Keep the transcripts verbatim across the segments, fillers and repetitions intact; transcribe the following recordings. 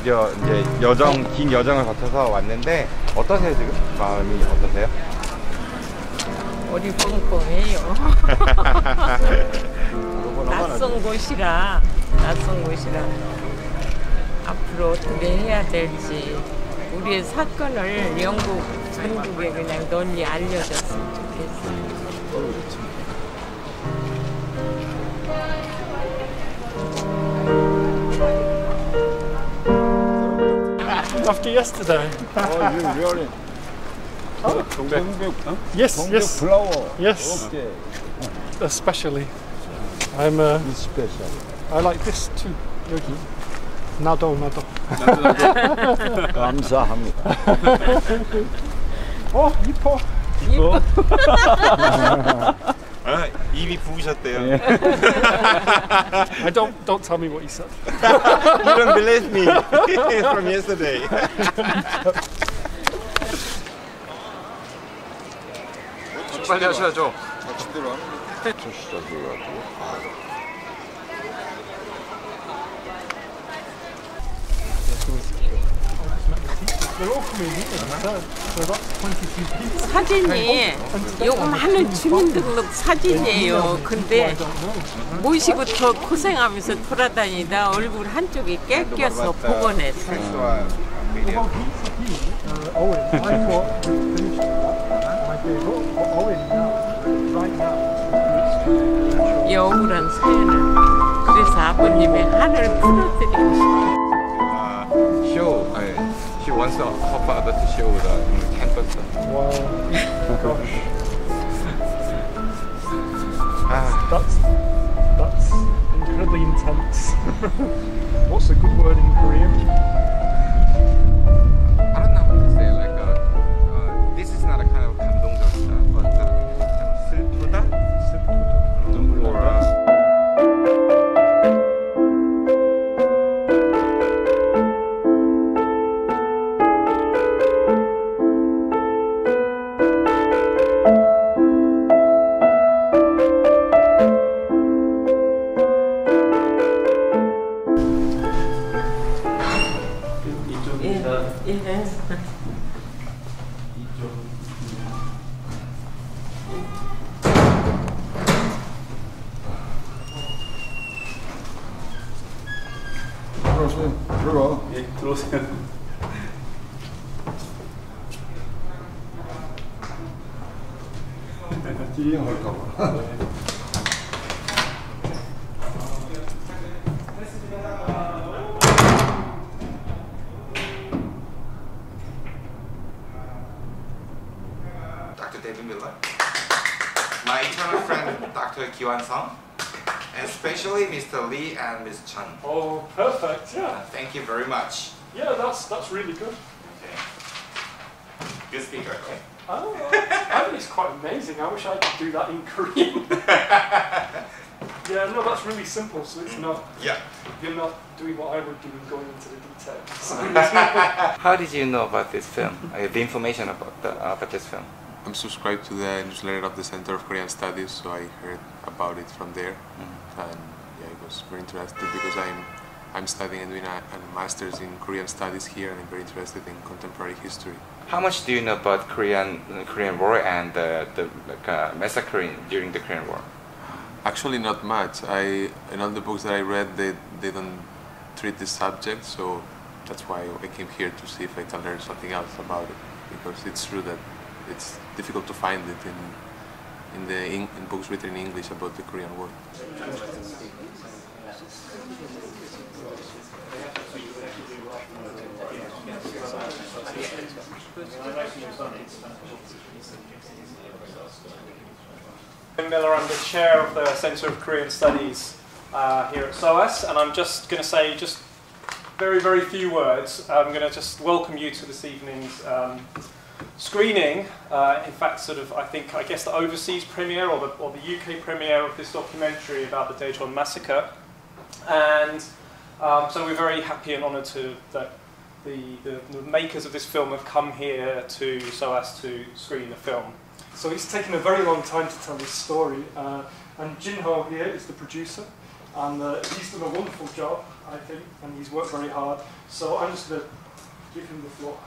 드디어 이제 여정, 긴 여정을 거쳐서 왔는데 어떠세요 지금? 마음이 어떠세요? 어리 뻥뻥해요. 낯선 곳이라 낯선 곳이라 앞으로 어떻게 해야 될지 우리의 사건을 영국 전국에 그냥 널리 알려졌으면 좋겠어요. After yesterday. Oh, you really? Oh, Dongbek. Huh? yes, Dongbek yes, flower. yes. Okay. Especially, I'm. Uh, It's special. I like this too. 여기. 나도 나도. 감사합니다. 어 이뻐. 이거. 아, 입이 부으셨대요. I don't don't tell me what you said. You don't believe me from yesterday. 빨리 하셔야죠. 마침대로 하는 게 첫 시작해가지고. They're all coming here. So, so that's twenty-two people. 사진이 요거 많은 주민등록 사진이에요. 근데 모시고 더 고생하면서 돌아다니다 얼굴 한쪽이 깨껴서 복원했어. Well, he's here, uh, Owen. I thought we finished that. My dear, look, Owen now, right now. 이 억울한 사연을 그래서 아버님의 한을 풀어드리고 싶어요. Show. 아니, she wants her father to show the campus. Wow. Gosh. 아, That's that's incredibly intense. What's a good word in Korean? I don't know how to say like uh, uh, this is not a kind of 감동적이다, but uh, 슬프다, 슬프다, 눈물 나다. 예. 들어오세요. 들어가. 예, 들어오세요. 뒤에 할까봐. Doctor David Miller, my eternal friend Doctor Kiwan Song, and especially Mister Lee and Miss Chun. Oh, perfect. Uh, Yeah. thank you very much. Yeah, that's that's really good. Okay. Good speaker, okay? Oh, I think it's quite amazing. I wish I could do that in Korean. Yeah, no, that's really simple. So it's not. Yeah. You're not doing what I would do and going into the details. How did you know about this film? Uh, the information about the, uh, about this film? I'm subscribed to the newsletter of the Center of Korean Studies, so I heard about it from there, Mm-hmm. and yeah, I was very interested because I'm I'm studying and doing a, a master's in Korean Studies here, and I'm very interested in contemporary history. How much do you know about Korean uh, Korean War and uh, the like, uh, massacre in, during the Korean War? Actually, not much. I in all the books that I read, they they don't treat this subject, so that's why I came here to see if I can learn something else about it, because it's true that it's difficult to find it in in the in, in books written in English about the Korean War. I'm Miller, I'm the chair of the Centre of Korean Studies uh, here at S O A S, and I'm just going to say just very, very few words. I'm going to just welcome you to this evening's um, screening. Uh, in fact, sort of, I think, I guess the overseas premiere or the, or the U K premiere of this documentary about the Daejeon massacre. And um, so we're very happy and honoured to that the, the, the makers of this film have come here to S O A S to screen the film. So it's taken a very long time to tell this story, uh, and Jin Ho here is the producer, and uh, he's done a wonderful job. I think, and he's worked very hard. So I'm just going to give him the floor.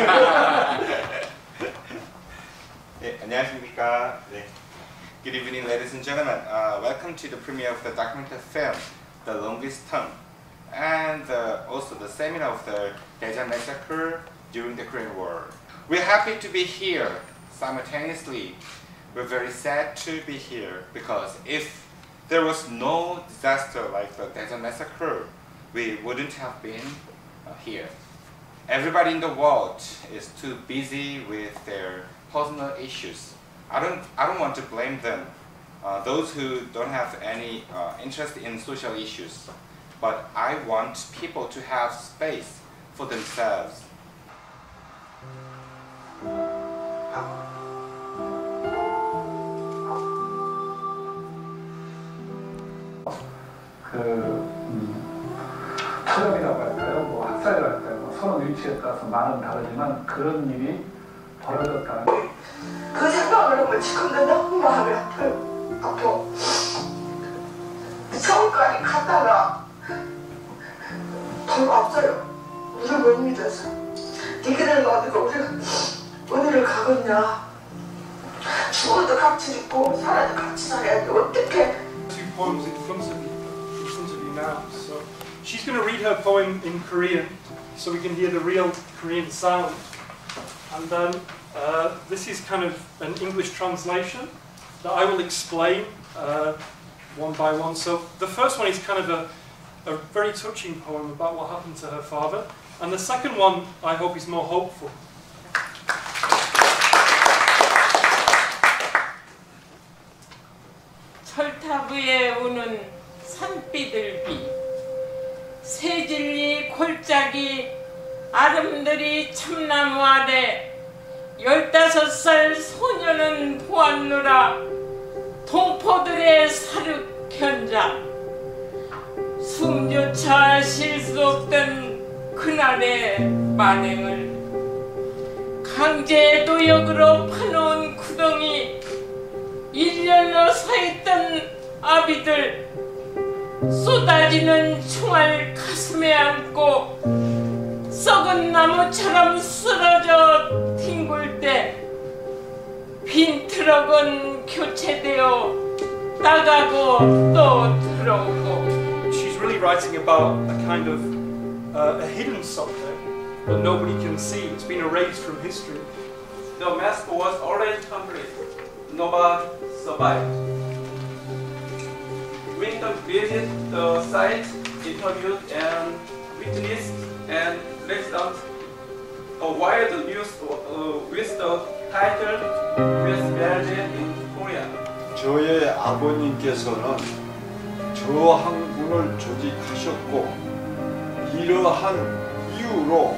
네, 안녕하십니까. 네. Good evening, ladies and gentlemen. Uh, welcome to the premiere of the documentary film, The Longest Tongue, and uh, also the seminar of the Daejeon Massacre during the Korean War. We're happy to be here simultaneously. We're very sad to be here because if there was no disaster like the Daejeon Massacre, we wouldn't have been uh, here. Everybody in the world is too busy with their personal issues. I don't, I don't want to blame them, uh, those who don't have any uh, interest in social issues. But I want people to have space for themselves. 그 음, 투영이라고 할까요? 뭐 학살이랄까요? 뭐 서로 위치에 따라서 말은 다르지만 그런 일이 벌어졌다는 게 그 생각을 하면 지금도 너무 마음이 아파요. 아파. 서울까지 갔다가 돈 없어요. 우리 못 믿어서. 니네들 어디가 우리가 어디를 가겠냐. 죽어도 같이 죽고 살아도 같이 살아야지. 어떡해. Two poems in front of you, in front of you now. So she's going to read her poem in Korean, so we can hear the real Korean sound. And then uh, this is kind of an English translation that I will explain uh, one by one. So the first one is kind of a, a very touching poem about what happened to her father, and the second one I hope is more hopeful. 철탑 위에 우는 산비둘기, 새질리 골짜기 아름드리 참나무 아래 열다섯 살 소녀는 보았노라. 동포들의 사륙 현장, 숨조차 쉴 수 없던 그날의 만행을 강제 노역으로 파놓은 구덩이, 일렬로 서있던 아비들, 쏟아지는 총알 가슴에 안고 썩은 나무처럼 쓰러져 뒹굴 때 빈 트럭은 교체되어 나가고 또 들어오고. She's really writing about a kind of uh, a hidden something that nobody can see. It's been erased from history. The massacre was already complete. Nobody survived. Winston visited the site, interviewed and witnessed and listened a wild news uh, with the title "With Marriage in Korea." 저의 아버님께서는 저 항군을 조직하셨고 이러한 이유로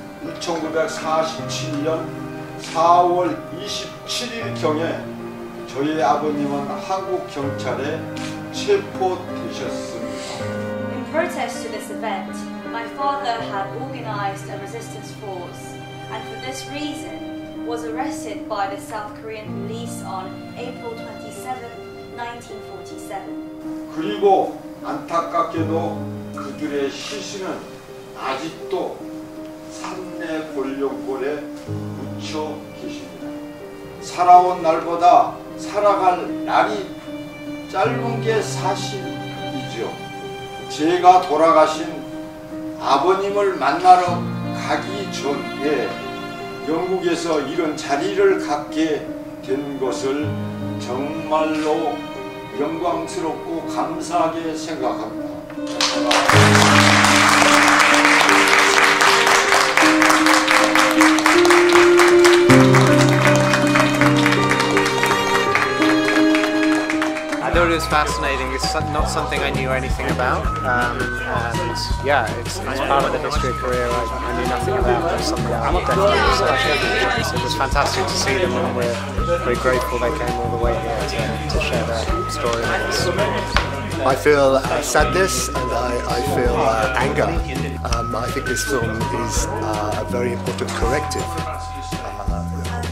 천구백사십칠 년 사월 이십칠일경에 저희 아버님은 한국 경찰에 체포되셨습니다. In protest to this event, my father had organized a resistance force and for this reason was arrested by the South Korean police on April twenty-seventh, nineteen forty-seven. 그리고 안타깝게도 그들의 시신은 아직도 산내 권력골에 묻혀 계십니다. 살아온 날보다 살아갈 날이 짧은 게 사실이죠. 제가 돌아가신 아버님을 만나러 가기 전에 영국에서 이런 자리를 갖게 된 것을 정말로 영광스럽고 감사하게 생각합니다. I thought it was fascinating. It's not something I knew anything about, um, and yeah, it's, it's part of the history of Korea I, I knew nothing about. But it's something I'm definitely interested in. So it was fantastic to see them, and we're very grateful they came all the way here to, to share their story with us. I feel uh, sadness and I, I feel uh, anger. Um, I think this film is uh, a very important corrective. Uh, you know, I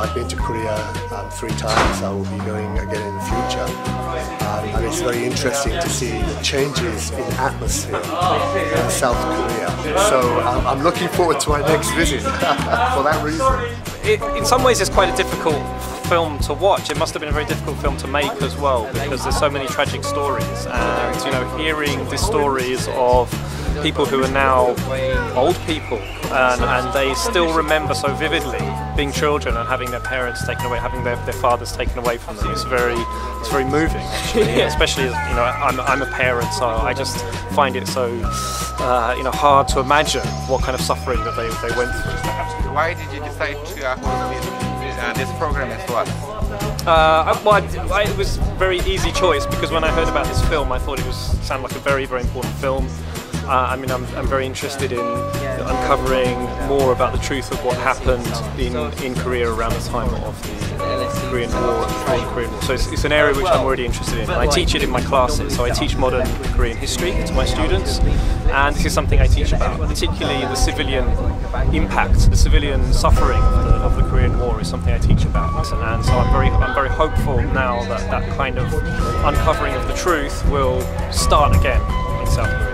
I've been to Korea um, three times. I will be going again in the future. Um, and it's very interesting to see the changes in atmosphere in South Korea. So um, I'm looking forward to my next visit for that reason. It, in some ways it's quite a difficult film to watch. It must have been a very difficult film to make as well, because there's so many tragic stories, and you know, hearing the stories of people who are now old people and, and they still remember so vividly being children and having their parents taken away, having their, their fathers taken away from them. It's very, it's very moving actually. Especially as, you know, I'm, I'm a parent, so I just find it so uh, you know, hard to imagine what kind of suffering that they, they went through. Why did you decide to uh, host this, uh, this program as well? Uh, well, I, I, it was a very easy choice, because when I heard about this film I thought it was sounded like a very, very important film. Uh, I mean, I'm, I'm very interested in uncovering more about the truth of what happened in, in Korea around the time of the Korean War, the Korean War. So it's, it's an area which I'm already interested in. I teach it in my classes, so I teach modern Korean history to my students, and this is something I teach about, particularly the civilian impact, the civilian suffering of the, of the Korean War is something I teach about. And so I'm very, I'm very hopeful now that that kind of uncovering of the truth will start again in South Korea.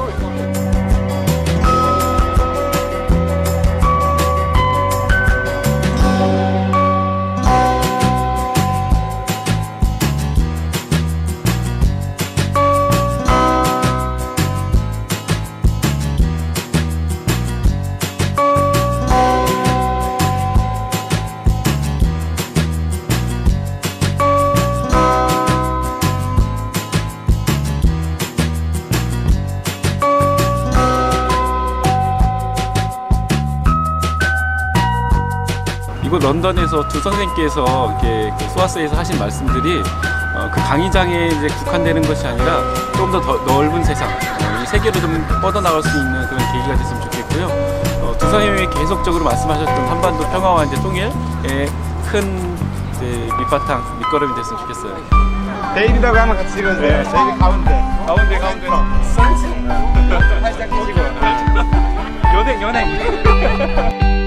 이곳 런던에서 두 선생님께서 이렇게 그 소아스에서 하신 말씀들이 어, 그 강의장에 이제 국한되는 것이 아니라 조금 더, 더 넓은 세상, 어, 이 세계로 좀 뻗어나갈 수 있는 그런 계기가 됐으면 좋겠고요. 어, 두 선생님이 계속적으로 말씀하셨던 한반도 평화와 이제 통일의 큰 이제 밑바탕, 밑거름이 됐으면 좋겠어요. 데이비드하고 한번 같이 찍어주세요. 네. 데이비드 가운데. 가운데, 가운데. 살짝 펴시고. 연행, 연행.